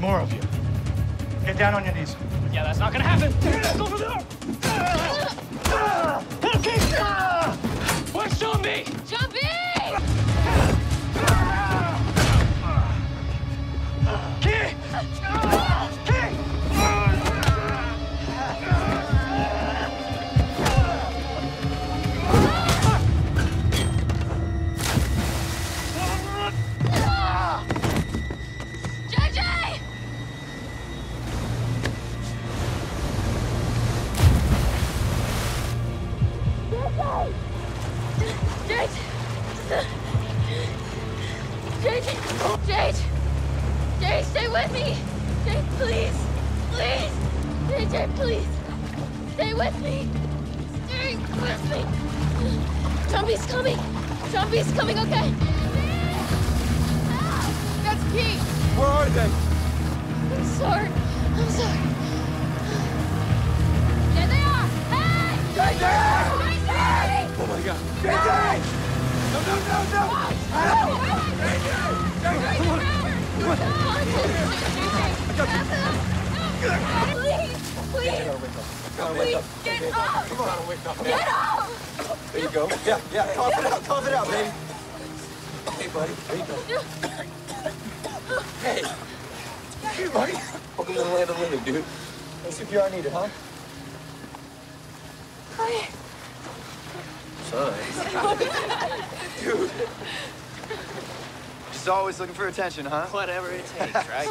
more of you. Get down on your knees. Yeah, that's not gonna happen. Over there. Okay. Where's Zombie? Zombie! Key! Key! JJ! Jade, stay with me! Jade, please! Please! JJ, please! Stay with me! Stay with me! Zombie's coming! Zombie's coming, okay? That's Pete! Where are they? I'm sorry. I'm sorry. There they are! Hey! JJ! Oh my God. JJ! No! Come on! Please! Please! Get up! Come on, wake up, man. Get up! There you go. Yeah, cough it out, baby. Hey, buddy, there you go. Hey. Hey, buddy. Welcome to the land of the living, dude. No CPR needed, huh? Hi. Son. Dude. Just always looking for attention, huh? Whatever it takes, right?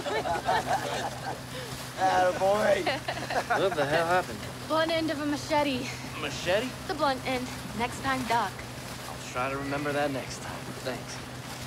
Attaboy. What the hell happened? Blunt end of a machete. Machete? The blunt end. Next time, duck. I'll try to remember that next time. Thanks.